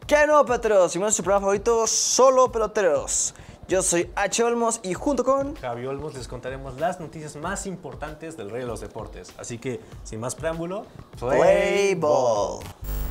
¿Qué hay de nuevo, peloteros? Bienvenidos a su programa favorito, Solo Peloteros. Yo soy H. Olmos y junto con Javi Olmos les contaremos las noticias más importantes del rey de los deportes. Así que, sin más preámbulo, Play Ball.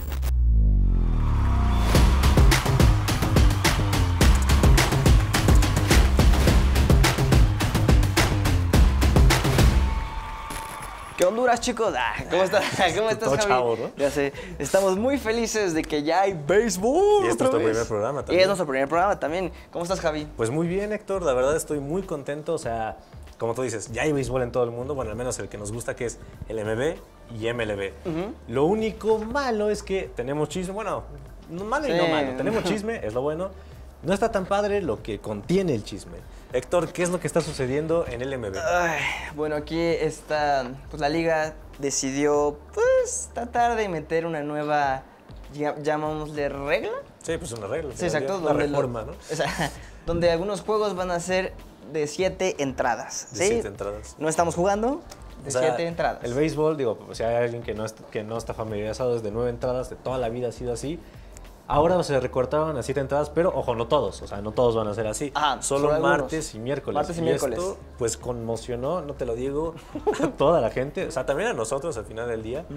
¿Qué Honduras, chicos? ¿Cómo estás? ¿Cómo estás, todo Javi? chavo, ¿no? Ya sé, estamos muy felices de que ya hay béisbol. Y este es otra nuestro vez. primer programa Y también. es nuestro primer programa también. ¿Cómo estás, Javi? Pues muy bien, Héctor. La verdad estoy muy contento. O sea, como tú dices, ya hay béisbol en todo el mundo. Bueno, al menos el que nos gusta, que es el MB y MLB. Lo único malo es que tenemos chisme. Bueno, no malo y no Sí. malo. Tenemos chisme, es lo bueno. No está tan padre lo que contiene el chisme. Héctor, ¿qué es lo que está sucediendo en el MB? Ay, bueno, aquí está, pues la liga decidió, pues, tratar de meter una nueva, llamámosle regla. Sí, pues una regla. Sí, exacto. Una reforma, ¿no? O sea, donde algunos juegos van a ser de 7 entradas. De ¿sí? 7 entradas. No estamos jugando de O sea, 7 entradas. El béisbol, digo, si hay alguien que no está familiarizado, es de 9 entradas, de toda la vida ha sido así. Ahora se recortaron a 7 entradas, pero ojo, no todos, o sea, no todos van a ser así. Ajá, solo solo martes y miércoles. Martes y miércoles. Esto, pues, conmocionó, no te lo digo, a toda la gente, o sea, también a nosotros al final del día.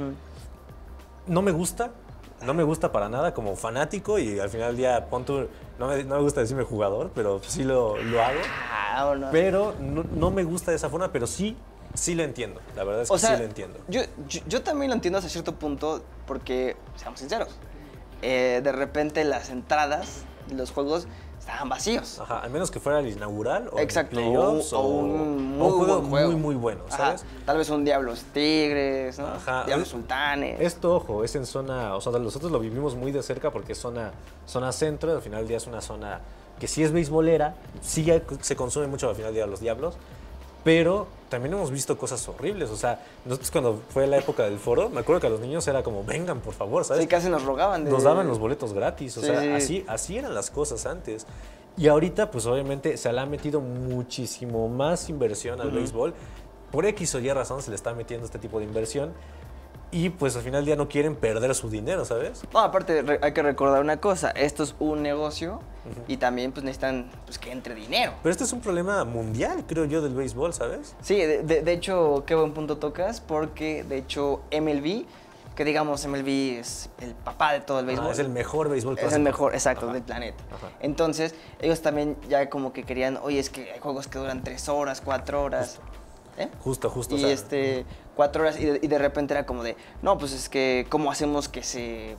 No me gusta para nada como fanático y al final del día, no me gusta decirme jugador, pero sí lo hago. Ah, no. Pero no me gusta de esa forma, pero sí lo entiendo. La verdad es que O sea, sí lo entiendo. yo también lo entiendo hasta cierto punto porque, seamos sinceros, de repente las entradas de los juegos estaban vacíos. Ajá, al menos que fuera el inaugural o Exacto, el playoffs o un muy buen juego. muy, muy bueno, ¿sabes? Ajá, tal vez un Diablos Tigres, ¿no? Ajá. Diablos Sultanes. Esto, ojo, es en zona, o sea, nosotros lo vivimos muy de cerca porque es zona centro, al final del día es una zona que sí es beisbolera, sí se consume mucho al final del día los Diablos, pero también hemos visto cosas horribles, o sea, nosotros cuando fue la época del foro, me acuerdo que a los niños era como, vengan, por favor, ¿sabes? Sí, casi nos rogaban. Nos daban los boletos gratis, o Sí, sea, sí. así eran las cosas antes. Y ahorita, pues obviamente se le ha metido muchísimo más inversión al béisbol. Por X o Y razón se le está metiendo este tipo de inversión. Y pues al final del día no quieren perder su dinero, ¿sabes? No, aparte hay que recordar una cosa, esto es un negocio y también pues necesitan pues, que entre dinero. Pero este es un problema mundial, creo yo, del béisbol, ¿sabes? Sí, de hecho, qué buen punto tocas, porque de hecho MLB, que digamos MLB es el papá de todo el béisbol. Es el mejor béisbol Es clásico. el mejor, exacto, Ajá. del planeta. Ajá. Entonces, ellos también ya como que querían, oye, es que hay juegos que duran 3 horas, 4 horas. ¿Eh? Justo. Y o sea, 4 horas, y de repente era como de, no, pues es que, ¿cómo hacemos que se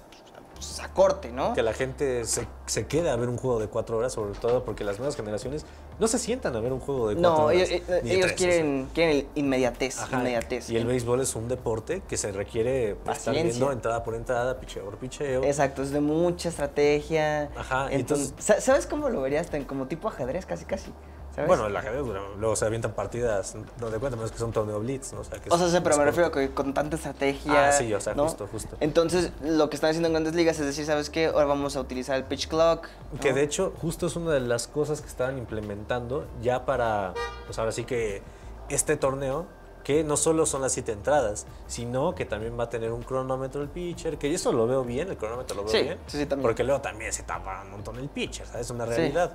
acorte, no? que la gente se quede a ver un juego de 4 horas, sobre todo porque las nuevas generaciones no se sientan a ver un juego de 4 No, horas. ellos, ni de ellos 3, quieren el inmediatez, Ajá, inmediatez. Y el béisbol es un deporte que se requiere pues, estar Paciencia. viendo entrada por entrada, picheo por picheo. Exacto, es de mucha estrategia. Ajá, Entonces, ¿sabes cómo lo verías? Como tipo ajedrez, casi, casi. ¿Sabes? Bueno, el ajedrez, luego se avientan partidas, no te cuentas, es que es un torneo blitz, ¿no? O sea, que O sea, es sí, pero me más refiero a corto. que con tanta estrategia. Ah, sí, o sea, ¿no? justo. Entonces, lo que están haciendo en grandes ligas es decir, ¿sabes qué? Ahora vamos a utilizar el pitch clock. ¿no? Que de hecho, justo es una de las cosas que estaban implementando ya para, pues ahora sí que este torneo, que no solo son las 7 entradas, sino que también va a tener un cronómetro el pitcher, que eso lo veo bien, el cronómetro lo veo Sí, bien. sí, también. Porque luego también se tapa un montón el pitcher, ¿sabes? Es una Sí. realidad.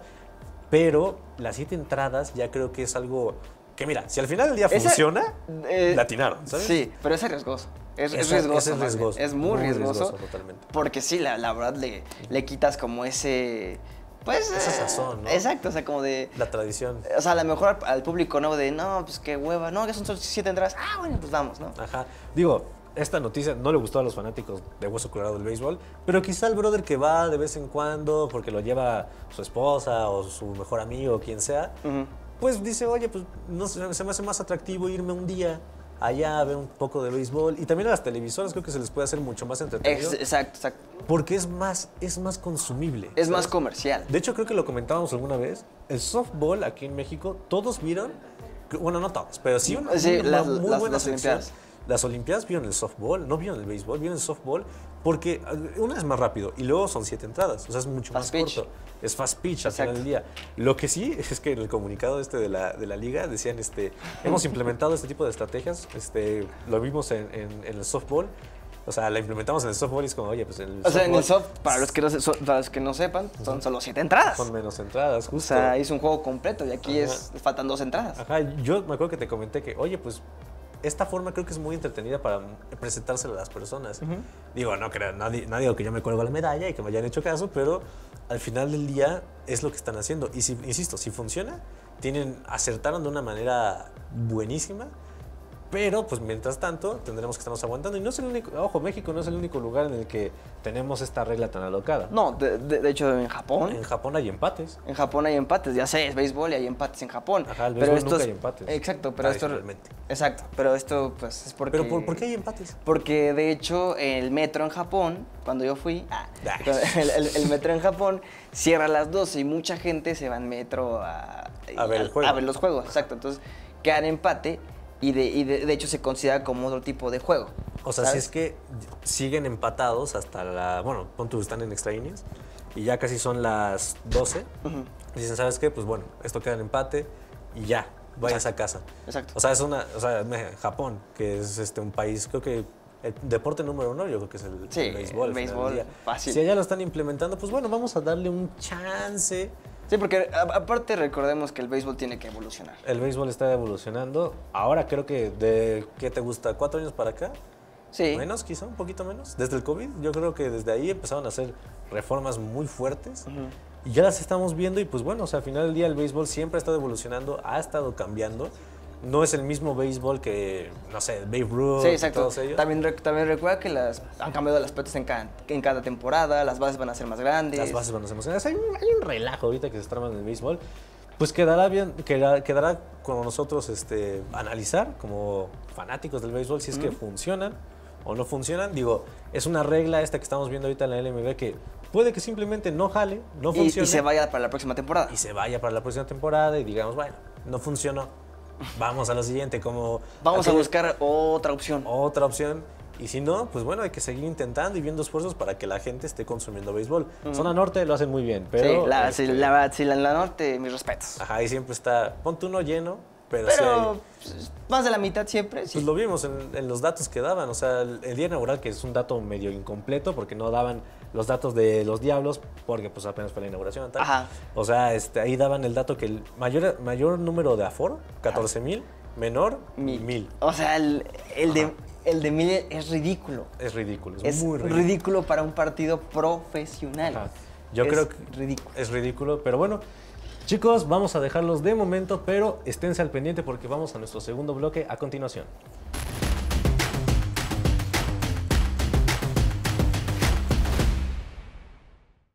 Pero las 7 entradas ya creo que es algo que, mira, si al final del día Ese, funciona, la atinaron, ¿sabes? Sí, pero es riesgoso. Es Ese riesgoso. es más bien. riesgoso. Es muy riesgoso. Totalmente. Porque sí, la verdad le quitas como ese. Pues. Esa sazón, ¿no? Exacto, o sea, como de. La tradición. O sea, a lo mejor al público no, de no, pues qué hueva, no, que son solo 7 entradas. Ah, bueno, pues vamos, ¿no? Ajá. Digo, esta noticia no le gustó a los fanáticos de Hueso Colorado del béisbol, pero quizá el brother que va de vez en cuando porque lo lleva su esposa o su mejor amigo o quien sea, pues dice, oye, pues no, se me hace más atractivo irme un día allá a ver un poco de béisbol. Y también a las televisoras creo que se les puede hacer mucho más entretenido. Exacto. Porque es más consumible. Es ¿sabes? más comercial. De hecho, creo que lo comentábamos alguna vez. El softball aquí en México, todos vieron, bueno, no todos, pero sí una Sí, muy buena las sección. Olimpiadas. Las Olimpiadas vieron el softball, no vieron el béisbol, vieron el softball porque una es más rápido y luego son 7 entradas, o sea, es mucho Fast más pitch. corto. Es fast pitch al Exacto. final del día. Lo que sí es que en el comunicado de la liga decían, hemos implementado este tipo de estrategias, lo vimos en el softball O sea, la implementamos en el software y es como, oye, pues el O sea, en el software soft, para los que no sepan, son solo 7 entradas. son menos entradas, O justo. sea, es un juego completo y aquí faltan 2 entradas. Ajá, yo me acuerdo que te comenté que, oye, pues esta forma creo que es muy entretenida para presentársela a las personas. Digo, no creo, no digo que yo me cuelgo la medalla y que me hayan hecho caso, pero al final del día es lo que están haciendo. Y si, insisto, si funciona, acertaron de una manera buenísima. Pero, pues, mientras tanto, tendremos que estarnos aguantando. Y no es el único, ojo, México no es el único lugar en el que tenemos esta regla tan alocada. No, de hecho, en Japón. En Japón hay empates. En Japón hay empates, ya sé, es béisbol y hay empates en Japón. Ajá, el béisbol nunca hay empates. Exacto, pero esto. Exacto, pero esto, pues, es porque. ¿Pero por qué hay empates? Porque, de hecho, el metro en Japón, cuando yo fui. El metro en Japón cierra a las 12 y mucha gente se va en metro a ver el juego. A ver los juegos, exacto. Entonces, quedan empate. Y de hecho se considera como otro tipo de juego. O sea, ¿sabes? si es que siguen empatados hasta la... Bueno, pon tú, están en extra innings y ya casi son las 12. Dicen, ¿sabes qué? Pues bueno, esto queda en empate y ya, vayas a casa. Exacto. O sea, Japón, que es un país, creo que el deporte número 1, yo creo que es el béisbol. El béisbol, fácil. Si allá lo están implementando, pues bueno, vamos a darle un chance. Sí, porque aparte recordemos que el béisbol tiene que evolucionar. El béisbol está evolucionando. Ahora creo que ¿qué te gusta? 4 años para acá. Sí. Menos, quizá, un poquito menos. Desde el COVID, yo creo que desde ahí empezaron a hacer reformas muy fuertes. Y ya las estamos viendo y pues bueno, o sea, al final del día el béisbol siempre ha estado evolucionando, ha estado cambiando. No es el mismo béisbol que, no sé, Babe Ruth. Sí, exacto. Y todos ellos. También recuerda que han cambiado las pelotas en cada temporada, las bases van a ser más grandes. Las bases van a ser más grandes. Hay un relajo ahorita que se trama en el béisbol. Pues quedará bien, quedará con nosotros analizar como fanáticos del béisbol si es que funcionan o no funcionan. Digo, es una regla esta que estamos viendo ahorita en la LMB que puede que simplemente no jale, no funcione. Y se vaya para la próxima temporada. Y se vaya para la próxima temporada y digamos, bueno, no funcionó. Vamos a lo siguiente, como... Vamos a buscar otra opción. Otra opción. Y si no, pues bueno, hay que seguir intentando y viendo esfuerzos para que la gente esté consumiendo béisbol. Zona Norte lo hacen muy bien, pero... Sí, la Norte, mis respetos. Ajá, ahí siempre está, ponte uno lleno, pero sí pues, más de la mitad siempre, sí. Pues lo vimos en los datos que daban, o sea, el día inaugural, que es un dato medio incompleto, porque no daban los datos de los Diablos, porque pues apenas fue la inauguración. Tal. Ajá. O sea, ahí daban el dato que el mayor número de aforo, 14,000, menor, 1,000. O sea, el de 1,000 es ridículo. Es ridículo, Es muy ridículo para un partido profesional. Ajá. Yo creo que es ridículo, pero bueno. Chicos, vamos a dejarlos de momento, pero esténse al pendiente porque vamos a nuestro segundo bloque a continuación.